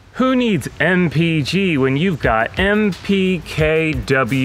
Who needs MPG when you've got MPkWh?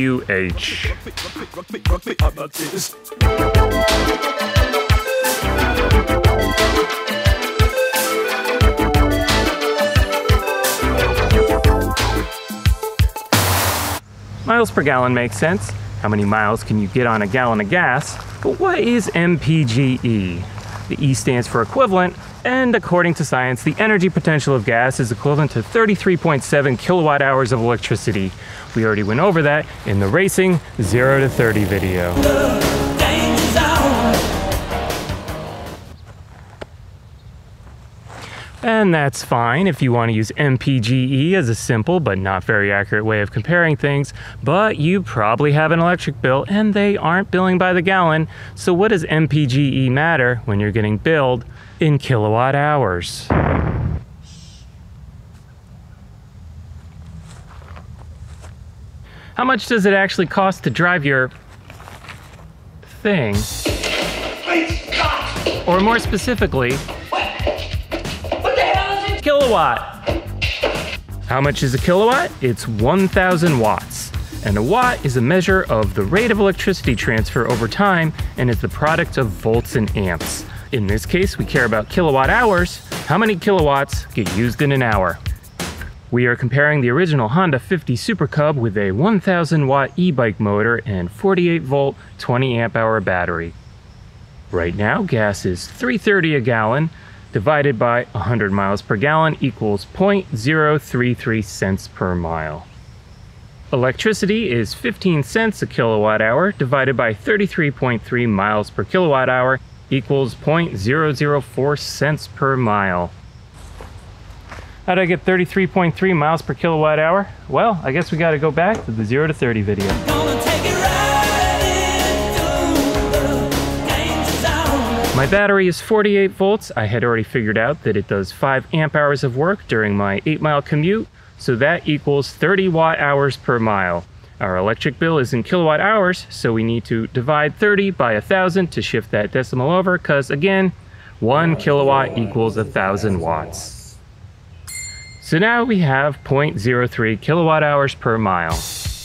Miles per gallon makes sense. How many miles can you get on a gallon of gas? But what is MPGe? The E stands for equivalent, and according to science, the energy potential of gas is equivalent to 33.7 kilowatt hours of electricity. We already went over that in the Racing 0 to 30 video. And that's fine if you want to use MPGe as a simple but not very accurate way of comparing things, but you probably have an electric bill and they aren't billing by the gallon, so what does MPGe matter when you're getting billed in kilowatt hours? How much does it actually cost to drive your thing? Or more specifically, kilowatt. How much is a kilowatt? It's 1,000 watts. And a watt is a measure of the rate of electricity transfer over time and is the product of volts and amps. In this case, we care about kilowatt hours. How many kilowatts get used in an hour? We are comparing the original Honda 50 Super Cub with a 1,000 watt e-bike motor and 48 volt, 20 amp hour battery. Right now, gas is $3.30 a gallon, divided by 100 miles per gallon equals 0.033 cents per mile. Electricity is 15 cents a kilowatt hour, divided by 33.3 miles per kilowatt hour equals 0.004 cents per mile. How did I get 33.3 miles per kilowatt hour? Well, I guess we gotta go back to the 0 to 30 video. My battery is 48 volts. I had already figured out that it does 5 amp hours of work during my 8-mile commute, so that equals 30 watt hours per mile. Our electric bill is in kilowatt hours, so we need to divide 30 by 1,000 to shift that decimal over, because again, 1 kilowatt equals 1,000 watts. So now we have 0.03 kilowatt hours per mile.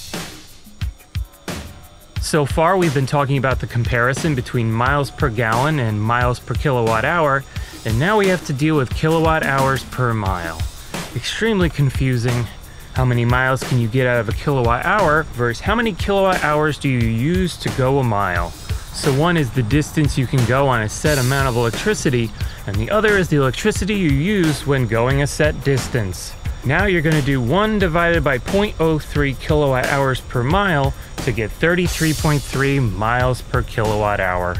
So far, we've been talking about the comparison between miles per gallon and miles per kilowatt hour, and now we have to deal with kilowatt hours per mile. Extremely confusing. How many miles can you get out of a kilowatt hour versus how many kilowatt hours do you use to go a mile? So one is the distance you can go on a set amount of electricity, and the other is the electricity you use when going a set distance. Now you're going to do 1 divided by 0.03 kilowatt hours per mile to get 33.3 miles per kilowatt hour.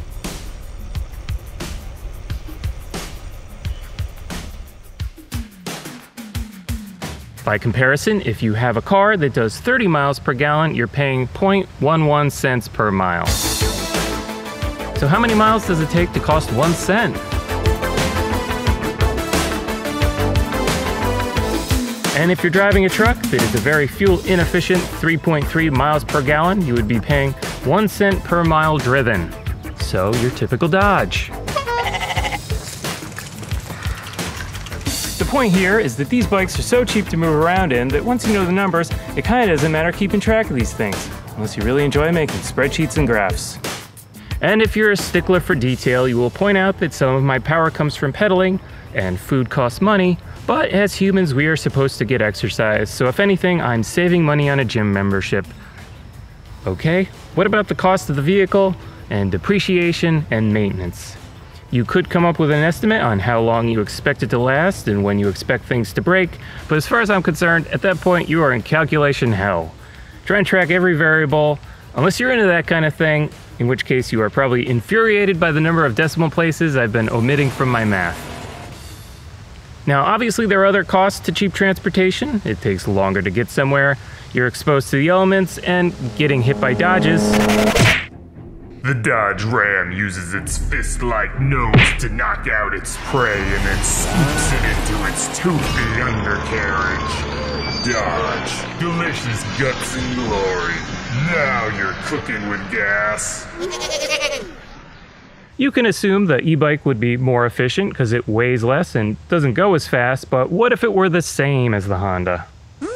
By comparison, if you have a car that does 30 miles per gallon, you're paying 0.11 cents per mile. So how many miles does it take to cost 1 cent? And if you're driving a truck that is a very fuel inefficient 3.3 miles per gallon, you would be paying 1 cent per mile driven. So your typical Dodge. The point here is that these bikes are so cheap to move around in that once you know the numbers, it kind of doesn't matter keeping track of these things, unless you really enjoy making spreadsheets and graphs. And if you're a stickler for detail, you will point out that some of my power comes from pedaling, and food costs money, but as humans we are supposed to get exercise, so if anything, I'm saving money on a gym membership. Okay, what about the cost of the vehicle, and depreciation and maintenance? You could come up with an estimate on how long you expect it to last and when you expect things to break, but as far as I'm concerned, at that point you are in calculation hell. Try and track every variable, unless you're into that kind of thing, in which case you are probably infuriated by the number of decimal places I've been omitting from my math. Now, obviously there are other costs to cheap transportation. It takes longer to get somewhere, you're exposed to the elements, and getting hit by Dodges. The Dodge Ram uses its fist-like nose to knock out its prey and then swoops it into its toothy undercarriage. Dodge, delicious guts and glory. Now you're cooking with gas. You can assume the e-bike would be more efficient because it weighs less and doesn't go as fast, but what if it were the same as the Honda?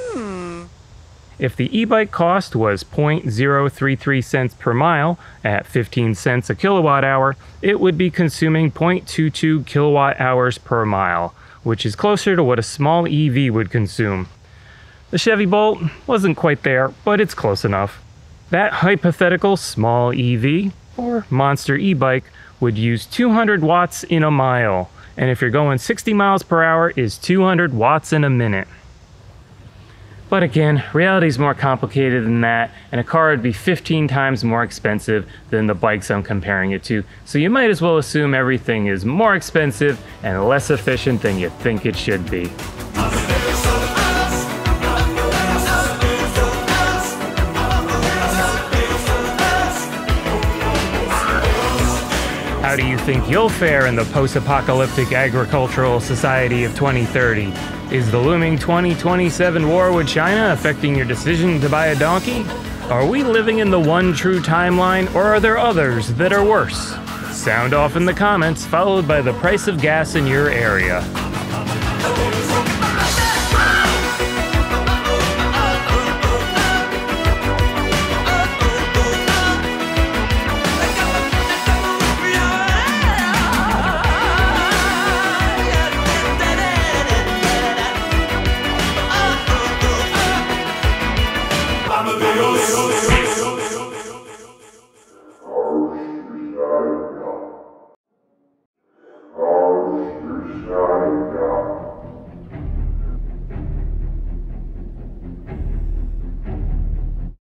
If the e-bike cost was 0.033 cents per mile at 15 cents a kilowatt hour, it would be consuming 0.22 kilowatt hours per mile, which is closer to what a small EV would consume. The Chevy Bolt wasn't quite there, but it's close enough. That hypothetical small EV, or monster e-bike, would use 200 watts in a mile, and if you're going 60 miles per hour is 200 watts in a minute. But again, reality is more complicated than that, and a car would be 15 times more expensive than the bikes I'm comparing it to, so you might as well assume everything is more expensive and less efficient than you think it should be. How do you think you'll fare in the post-apocalyptic agricultural society of 2030? Is the looming 2027 war with China affecting your decision to buy a donkey? Are we living in the one true timeline, or are there others that are worse? Sound off in the comments, followed by the price of gas in your area.